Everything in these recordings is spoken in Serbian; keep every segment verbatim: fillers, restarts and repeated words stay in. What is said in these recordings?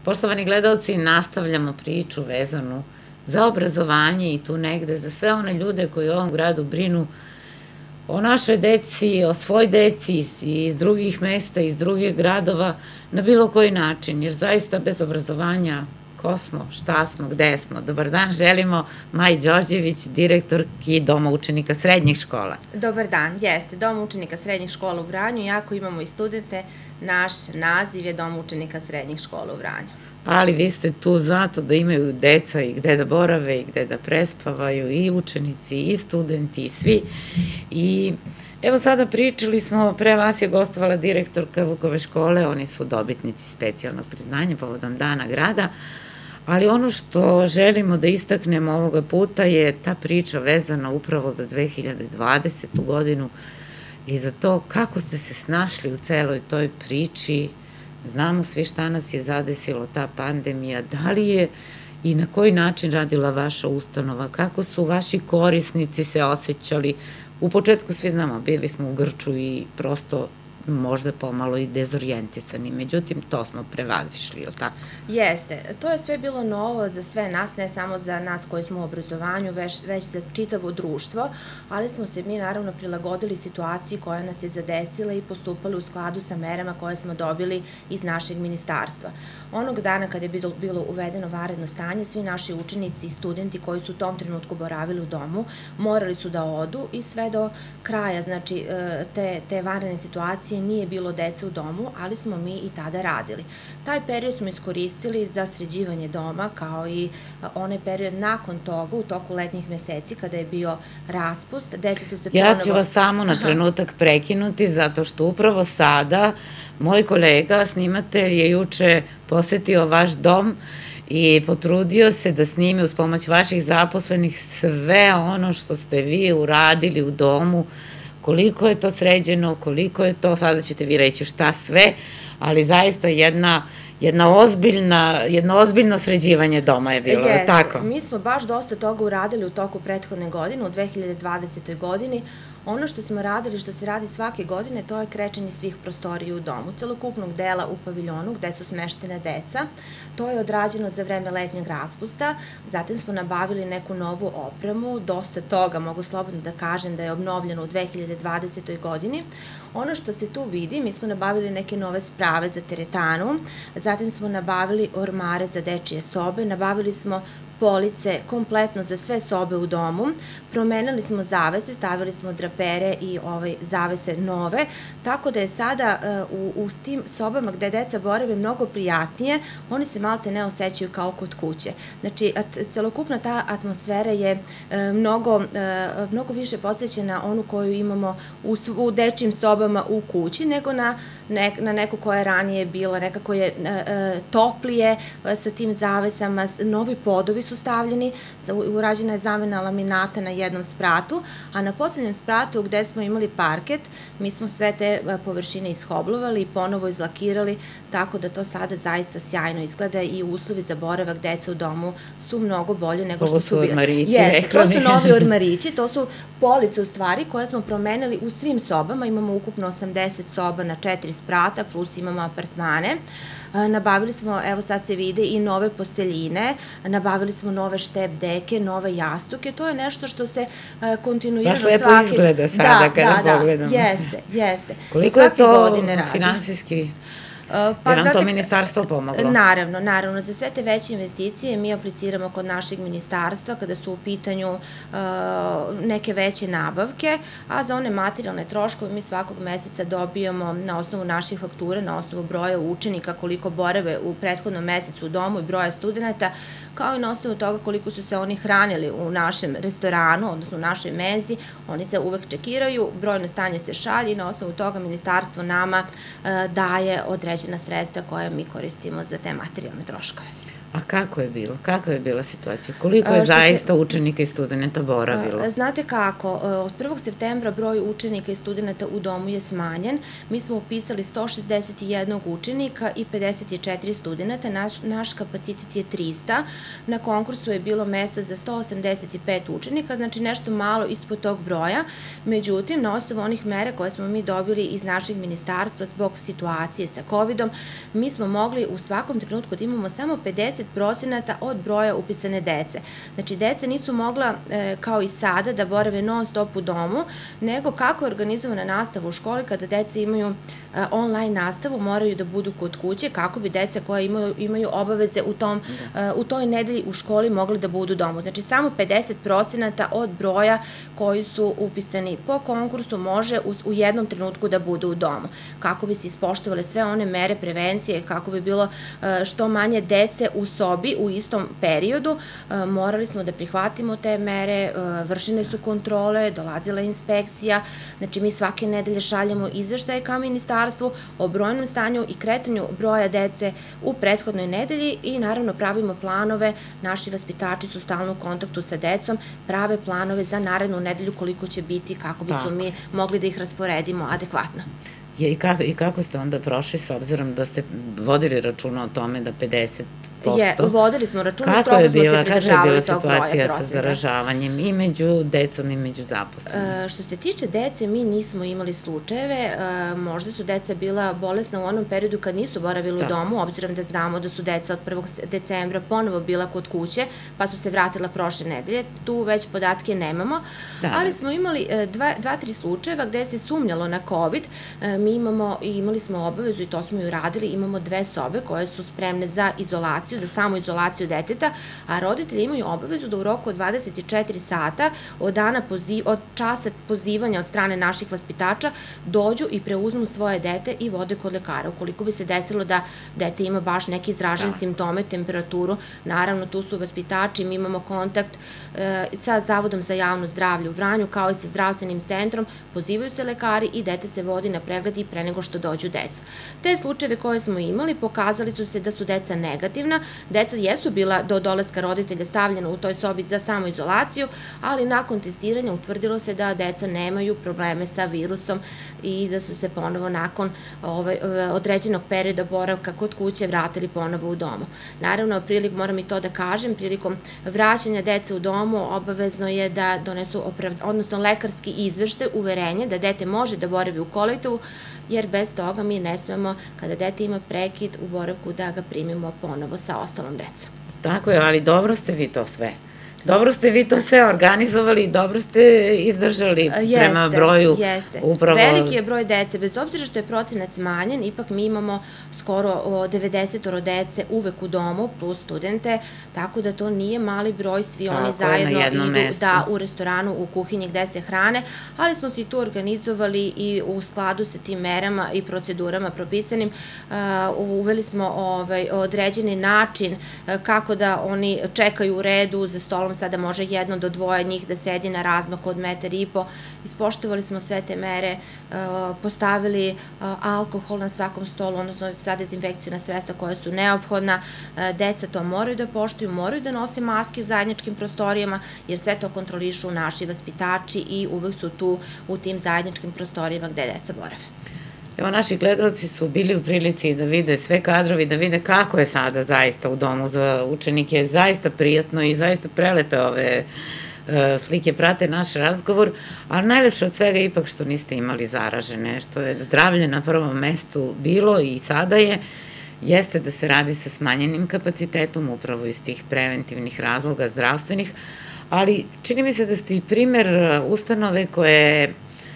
Poštovani gledalci, nastavljamo priču vezanu za obrazovanje i tu negde za sve one ljude koji u ovom gradu brinu o našoj deci, o svoj deci iz drugih mesta, iz drugih gradova, na bilo koji način, jer zaista bez obrazovanja ko smo, šta smo, gde smo. Dobar dan, želimo Maji Đorđević, direktorki Doma učenika srednjih škola. Dobar dan, jeste, Dom učenika srednjih škola u Vranju, iako imamo i studente, naš naziv je Dom učenika srednjih škola u Vranju. Ali vi ste tu zato da imaju deca i gde da borave i gde da prespavaju i učenici i studenti i svi. I evo sada pričali smo, pre vas je gostovala direktorka Vukove škole, oni su dobitnici specijalnog priznanja povodom Dana grada, ali ono što želimo da istaknemo ovoga puta je ta priča vezana upravo za dve hiljade dvadesetu godinu i za to kako ste se snašli u celoj toj priči. Znamo svi šta nas je zadesilo ta pandemija, da li je i na koji način radila vaša ustanova, kako su vaši korisnici se osjećali. U početku svi znamo, bili smo u grču i prosto možda pomalo i dezorijentisani, međutim to smo prevazišli, je li tako? Jeste, to je sve bilo novo za sve nas, ne samo za nas koji smo u obrazovanju, već za čitavo društvo, ali smo se mi naravno prilagodili situaciji koja nas je zadesila i postupali u skladu sa merama koje smo dobili iz našeg ministarstva. Onog dana kada je bilo uvedeno vanredno stanje, svi naši učenici i studenti koji su u tom trenutku boravili u domu morali su da odu i sve do kraja, znači te vanredne situacije nije bilo dece u domu, ali smo mi i tada radili. Taj period smo iskoristili za sređivanje doma, kao i onaj period nakon toga, u toku letnjih meseci, kada je bio raspust, deca su se ponovo... Ja ću vas samo na trenutak prekinuti, zato što upravo sada moj kolega, snimatelj, je juče posetio vaš dom i potrudio se da snimi uz pomoć vaših zaposlenih sve ono što ste vi uradili u domu, koliko je to sređeno, koliko je to, sada ćete vi reći šta sve, ali zaista jedna jedna ozbiljna, jedno ozbiljno sređivanje doma je bilo, tako? Mi smo baš dosta toga uradili u toku prethodne godine, u dve hiljade dvadesetoj godini. Ono što smo radili, što se radi svake godine, to je krečenje svih prostorija u domu, celokupnog dela u paviljonu gde su smeštene deca. To je odrađeno za vreme letnjeg raspusta, zatim smo nabavili neku novu opremu, dosta toga, mogu slobodno da kažem da je obnovljeno u dve hiljade dvadesetoj godini. Ono što se tu vidi, mi smo nabavili neke nove sprave za teretanu, zatim smo nabavili ormare za dečije sobe, nabavili smo police kompletno za sve sobe u domu, promenili smo zavese, stavili smo drapere i zavese nove, tako da je sada u tim sobama gde deca borave mnogo prijatnije, oni se malte ne osjećaju kao kod kuće. Znači, celokupna ta atmosfera je mnogo više podsjećena onu koju imamo u dečijim sobama u kući, nego na neku koja je ranije bila, nekako je toplije sa tim zavesama, novi podovi su stavljeni, urađena je zamena laminata na jednom spratu, a na poslednjem spratu gde smo imali parket, mi smo sve te površine ishoblovali i ponovo izlakirali, tako da to sada zaista sjajno izgleda i uslovi za boravak deca u domu su mnogo bolje nego što su bile. Ovo su ormarići, rekla mi. To su novi ormarići, to su police u stvari koje smo promenili u svim sobama, imamo ukupno osamdeset soba na četiri sprata, plus imamo apartmane. Nabavili smo, evo sad se vide, i nove posteljine, nabavili smo nove štep deke, nove jastuke, to je nešto što se kontinuirano svaki... Baš lepo izgleda sada kada pogledamo. Da, da, jeste, jeste. Koliko je to finansijski... Je nam to ministarstvo pomoglo? Naravno, naravno. Za sve te veće investicije mi apliciramo kod našeg ministarstva kada su u pitanju neke veće nabavke, a za one materijalne troškove mi svakog meseca dobijamo na osnovu naših fakture, na osnovu broja učenika, koliko borave u prethodnom mesecu u domu i broja studenta, kao i na osnovu toga koliko su se oni hranili u našem restoranu, odnosno u našoj menzi, oni se uvek čekiraju, brojno stanje se šalje i na osnovu toga ministarstvo nama daje određena sredstva koje mi koristimo za te materijalne troškove. A kako je bilo? Kakva je bila situacija? Koliko je zaista učenika i studenta boravilo? Znate kako, od prvog septembra broj učenika i studenta u domu je smanjen. Mi smo upisali sto šezdeset jedan učenika i pedeset četiri studenta. Naš kapacitet je trista. Na konkursu je bilo mesta za sto osamdeset pet učenika, znači nešto malo ispod tog broja. Međutim, na osnovu onih mere koje smo mi dobili iz našeg ministarstva zbog situacije sa kovidom, mi smo mogli u svakom trenutku da imamo samo pedeset procenata od broja upisane dece. Znači, deca nisu mogla, kao i sada, da borave non stop u domu, nego kako je organizovana nastava u školi, kada deca imaju online nastavu, moraju da budu kod kuće, kako bi deca koja imaju obaveze u toj nedelji u školi mogli da budu u domu. Znači, samo pedeset procenata od broja koji su upisani po konkursu može u jednom trenutku da budu u domu. Kako bi se ispoštovale sve one mere prevencije, kako bi bilo što manje dece u sobi u istom periodu, morali smo da prihvatimo te mere, vršene su kontrole, dolazila inspekcija, znači mi svake nedelje šaljamo izveštaje ka ministarstvu o brojnom stanju i kretanju broja dece u prethodnoj nedelji i naravno pravimo planove, naši vaspitači su stalno u kontaktu sa decom, prave planove za narednu nedelju koliko će biti, kako bismo mi mogli da ih rasporedimo adekvatno. I kako ste onda prošli s obzirom da ste vodili računa o tome da pedeset posto? Je, vodili smo računa, strogo smo se pridržavali tog broja. Kakva je bila situacija sa zaražavanjem i među decom i među zaposlenim? Što se tiče dece, mi nismo imali slučajeve, možda su deca bila bolesna u onom periodu kad nisu boravili u domu, obzirom da znamo da su deca od prvog decembra ponovo bila kod kuće, pa su se vratila prošle nedelje, tu već podatke nemamo, ali smo imali dva, tri slučajeva gde se sumnjalo na COVID, mi imamo i imali smo obavezu i to smo i uradili, imamo dve sobe koje su spremne za izolaciju, za samoizolaciju deteta, a roditelji imaju obavezu da u roku od dvadeset četiri sata od dana od časa pozivanja od strane naših vaspitača dođu i preuzmu svoje dete i vode kod lekara. Ukoliko bi se desilo da dete ima baš neke izražene simptome, temperaturu, naravno tu su vaspitači, mi imamo kontakt sa Zavodom za javno zdravlje u Vranju kao i sa zdravstvenim centrom, pozivaju se lekari i dete se vodi na pregledi pre nego što dođu deca. Te slučajeve koje smo imali pokazali su se da su deca negativna, deca jesu bila do dolaska roditelja stavljena u toj sobi za samoizolaciju, ali nakon testiranja utvrdilo se da deca nemaju probleme sa virusom i da su se ponovo nakon određenog perioda boravka kod kuće vratili ponovo u domu. Naravno, prilikom, moram i to da kažem, prilikom vraćanja dece u domu obavezno je da donesu, odnosno lekarski izveštaj, uverenje da dete može da boravi u kolektivu, jer bez toga mi ne smemo, kada dete ima prekid u boravku, da ga primimo ponovo sa ostalom decom. Tako je, ali dobro ste vi to sve. Dobro ste vi to sve organizovali i dobro ste izdržali prema broju upravo... Veliki je broj dece, bez obzira što je procenat smanjen, ipak mi imamo skoro devedeset dece uvek u domu, plus studente, tako da to nije mali broj, svi oni zajedno idu u restoranu, u kuhinji gde se hrane, ali smo se i tu organizovali i u skladu sa tim merama i procedurama propisanim, uveli smo određeni način kako da oni čekaju u redu za stolom, sada može jedno do dvoje njih da sedi na razmaku od metar i po. Ispoštovali smo sve te mere, postavili alkohol na svakom stolu, odnosno sa dezinfekcijona sredstva koja su neophodna. Deca to moraju da poštuju, moraju da nose maske u zajedničkim prostorijama, jer sve to kontrolišu naši vaspitači i uvek su tu u tim zajedničkim prostorijama gde deca borave. Evo, naši gledalci su bili u prilici da vide sve kadrovi, da vide kako je sada zaista u domu za učenike, zaista prijatno i zaista prelepe ove slike prate naš razgovor, ali najlepše od svega ipak što niste imali zaražene, što je zdravlje na prvom mestu bilo i sada je, jeste da se radi sa smanjenim kapacitetom, upravo iz tih preventivnih razloga zdravstvenih, ali čini mi se da ste i primer ustanove koje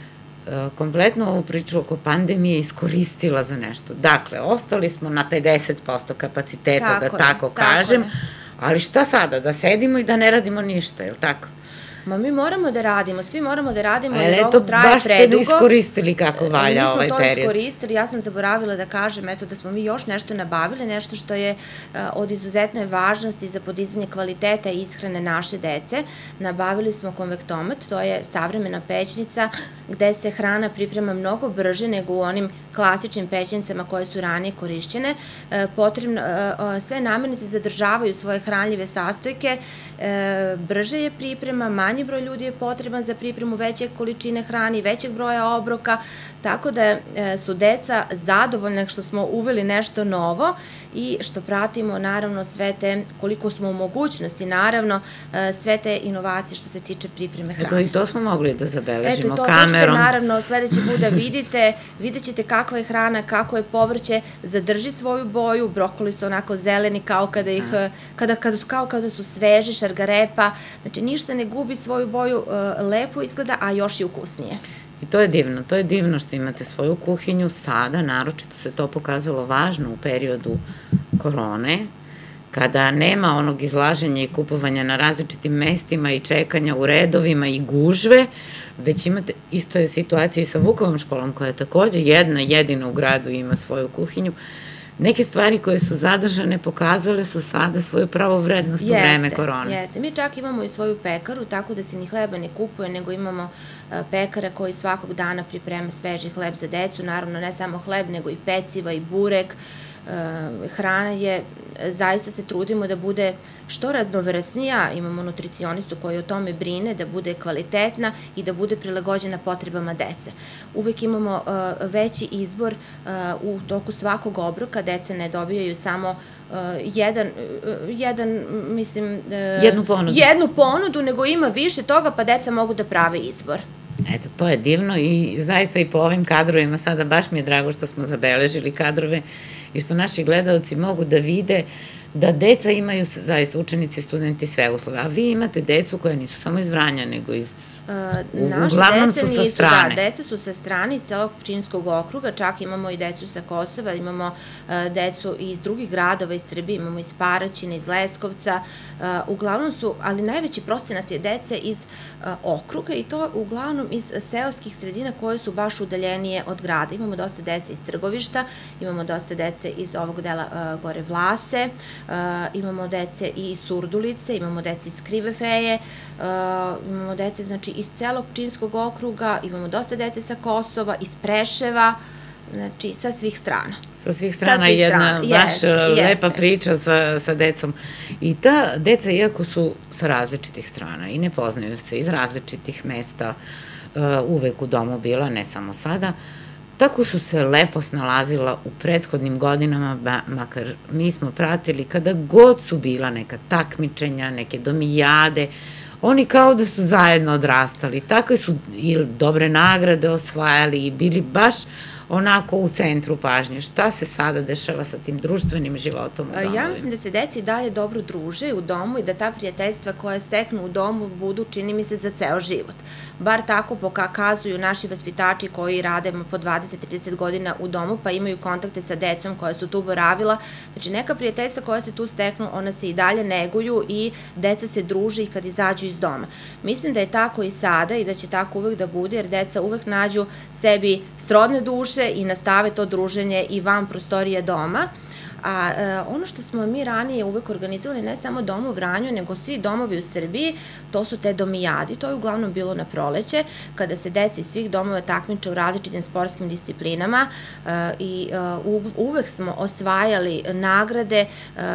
kompletno ovu priču oko pandemije iskoristila za nešto. Dakle, ostali smo na pedeset posto kapaciteta, da tako kažem, ali šta sada, da sedimo i da ne radimo ništa, je li tako? Ma mi moramo da radimo, svi moramo da radimo, jer eto, ovo traje baš ste predugo. da iskoristili kako valja ovaj Mi smo to period. iskoristili, ja sam zaboravila da kažem, eto, da smo mi još nešto nabavili, nešto što je od izuzetne važnosti za podizanje kvaliteta i ishrane naše dece. Nabavili smo konvektomat, to je savremena pećnica gde se hrana priprema mnogo brže nego u onim klasičnim pećnicama koje su ranije korišćene. Potrebno, sve namirnice zadržavaju svoje hranljive sastojke, brže je priprema, manji broj ljudi je potreban za pripremu veće količine hrane i većeg broja obroka, tako da su deca zadovoljne što smo uveli nešto novo i što pratimo naravno sve te, koliko smo u mogućnosti, naravno sve te inovacije što se tiče pripreme hrane. Eto i to smo mogli da zabeležimo kamerom. Eto i to ćete naravno sledeći put da vidite, vidjet ćete kakva je hrana, kako je povrće, zadrži svoju boju, brokoli su onako zeleni kao kada ih, kada, kada, kao kada su sveži, šargarepa, znači ništa ne gubi svoju boju, lepo izgleda, a još i ukusnije. I to je divno, to je divno što imate svoju kuhinju sada, naročito se to pokazalo važno u periodu korone, kada nema onog izlaženja i kupovanja na različitim mestima i čekanja u redovima i gužve, već imate, isto je situacija i sa Vukovom školom koja je takođe jedna jedina u gradu i ima svoju kuhinju. Neke stvari koje su zadržane pokazale su sada svoju pravu vrednost u vreme korone. Jeste, mi čak imamo i svoju pekaru, tako da se ni hleba ne kupuje, nego imamo pekara koji svakog dana priprema sveži hleb za decu, naravno ne samo hleb, nego i peciva i burek. Hrana je, zaista se trudimo da bude što raznovrsnija, imamo nutricionistu koji o tome brine, da bude kvalitetna i da bude prilagođena potrebama dece. Uvek imamo veći izbor u toku svakog obroka, deca ne dobijaju samo jedan, jedan, mislim... Jednu ponudu. Jednu ponudu, nego ima više toga, pa deca mogu da prave izbor. Eto, to je divno i zaista i po ovim kadrovima sada baš mi je drago što smo zabeležili kadrove i što naši gledalci mogu da vide da deca imaju, zaista učenici, studenti, sve uslove, a vi imate decu koja nisu samo iz Vranja, nego iz... Uglavnom su sa strane. Da, deca su sa strane iz celog Pčinjskog okruga, čak imamo i decu sa Kosova, imamo decu iz drugih gradova iz Srbije, imamo iz Paraćina, iz Leskovca, uglavnom su, ali najveći procenat je dece iz okruga i to uglavnom iz seoskih sredina koje su baš udaljenije od grada. Imamo dosta dece iz Trgovišta, imamo dosta dece iz ovog dela gore Vlase, imamo dece i iz Surdulice, imamo dece iz Krive Feje, imamo dece znači iz celog Pčinjskog okruga, imamo dosta dece sa Kosova, iz Preševa, znači sa svih strana. Sa svih strana jedna baš lepa priča sa decom. I ta deca, iako su sa različitih strana i ne poznaju se iz različitih mesta, uvek u domu bila, ne samo sada, tako su se lepo snalazila u prethodnim godinama, makar mi smo pratili kada god su bila neka takmičenja, neke domijade, oni kao da su zajedno odrastali, takve su i dobre nagrade osvajali i bili baš onako u centru pažnje. Šta se sada dešava sa tim društvenim životom u domu? Ja mislim da se deci i dalje dobro druže u domu i da ta prijateljstva koja steknu u domu budu, čini mi se, za ceo život. Bar tako pokazuju naši vaspitači koji rade po dvadeset do trideset godina u domu, pa imaju kontakte sa decom koja su tu boravila. Znači, neka prijateljstva koja se tu steknu, ona se i dalje neguju i deca se druže i kad izađu iz doma. Mislim da je tako i sada i da će tako uvek da bude, jer deca uvek nađu sebi srodne duše i nastave to druženje i van prostorije doma. A ono što smo mi ranije uvek organizovali, ne samo dom u Vranju, nego svi domovi u Srbiji, to su te domijadi. To je uglavnom bilo na proleće, kada se deca iz svih domova takmiče u različitim sportskim disciplinama i uvek smo osvajali nagrade.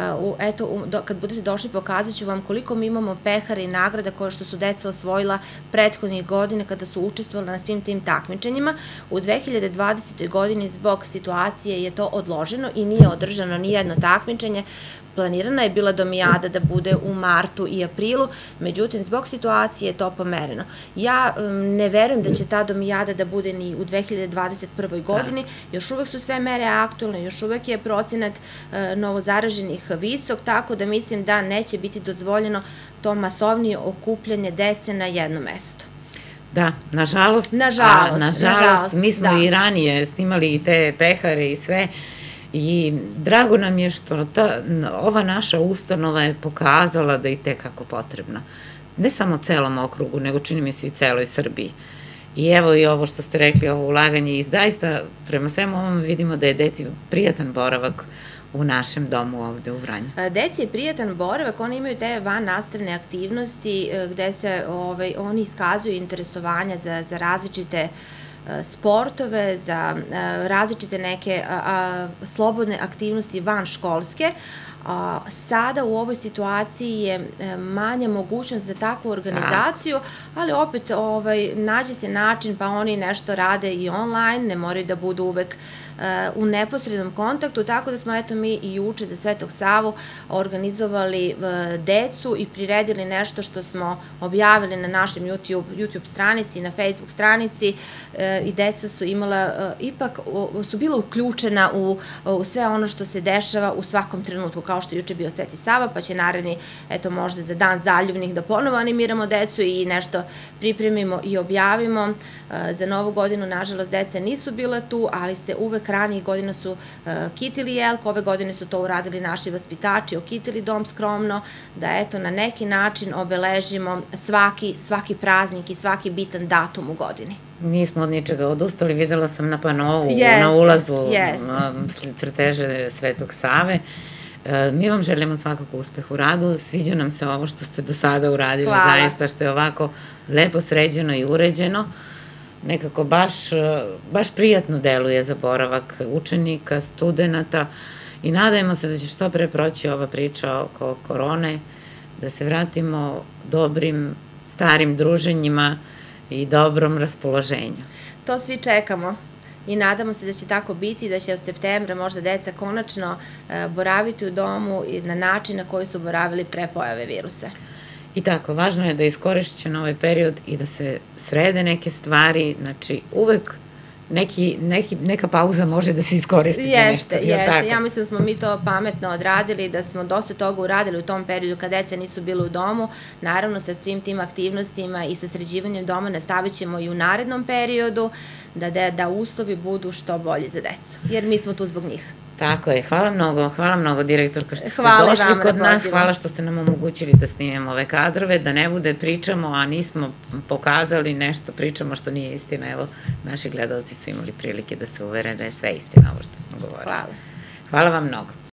Eto, kad budete došli, pokazat ću vam koliko mi imamo pehara i nagrada koje što su deca osvojila prethodnih godine kada su učestvovali na svim tim takmičenjima. U dve hiljade dvadesetoj godini zbog situacije je to odloženo i nije održano ni jedno takmičenje. Planirana je bila domijada da bude u martu i aprilu, međutim, zbog situacije je to pomereno. Ja ne verujem da će ta domijada da bude ni u dve hiljade dvadeset prvoj godini, još uvek su sve mere aktualne, još uvek je procenat novozaraženih visok, tako da mislim da neće biti dozvoljeno to masovnije okupljanje dece na jednom mestu. Da, nažalost, nažalost, mi smo i ranije snimali i te pehare i sve, i drago nam je što ova naša ustanova je pokazala da je tekako potrebna. ne samo celom okrugu, nego čini mi se i celoj Srbiji. I evo i ovo što ste rekli, ovo ulaganje, i zaista prema svemu ovom vidimo da je deci prijatan boravak u našem domu ovde u Vranju. Deci je prijatan boravak, oni imaju te van nastavne aktivnosti gde se oni iskazuju interesovanja za različite sportove, za različite neke slobodne aktivnosti van školske. Sada u ovoj situaciji je manja mogućnost za takvu organizaciju, ali opet nađe se način pa oni nešto rade i online, ne moraju da budu uvek u neposrednom kontaktu, tako da smo eto mi i juče za Svetog Savu organizovali decu i priredili nešto što smo objavili na našem YouTube stranici, na Facebook stranici i deca su imala, ipak su bila uključena u sve ono što se dešava u svakom trenutku, kao što je juče bio Sveti Sava, pa će naredni, eto možda za Dan zaljubnih da ponovo animiramo decu i nešto pripremimo i objavimo. Za Novu godinu, nažalost, deca nisu bila tu, ali se uvek ranijih godina su kitili jelku, ove godine su to uradili naši vaspitači, okitili dom skromno, da eto na neki način obeležimo svaki praznik i svaki bitan datum u godini. Nismo od ničega odustali, videla sam na panovu, na ulazu crteže Svetog Save. Mi vam želimo svakako uspeh u radu, sviđa nam se ovo što ste do sada uradili, zaista što je ovako lepo sređeno i uređeno. Nekako baš prijatno deluje za boravak učenika, studenta i nadajmo se da će što pre proći ova priča oko korone, da se vratimo dobrim, starim druženjima i dobrom raspoloženju. To svi čekamo i nadamo se da će tako biti i da će od septembra možda deca konačno boraviti u domu na način na koji su boravili pre pojave virusa. I tako, važno je da je iskorišćen ovaj period i da se srede neke stvari, znači uvek neka pauza može da se iskoristi za nešto. Jeste, jeste. Ja mislim da smo mi to pametno odradili, da smo dosta toga uradili u tom periodu kad deca nisu bila u domu. Naravno, sa svim tim aktivnostima i sa sređivanjem doma nastavit ćemo i u narednom periodu da uslovi budu što bolji za decu, jer mi smo tu zbog njih. Tako je, hvala mnogo, hvala mnogo direktorka što ste došli kod nas, hvala što ste nam omogućili da snimemo ove kadrove, da ne bude pričamo, a nismo pokazali nešto, pričamo što nije istina, evo, naši gledalci su imali prilike da se uvere da je sve istina ovo što smo govorili. Hvala. Hvala vam mnogo.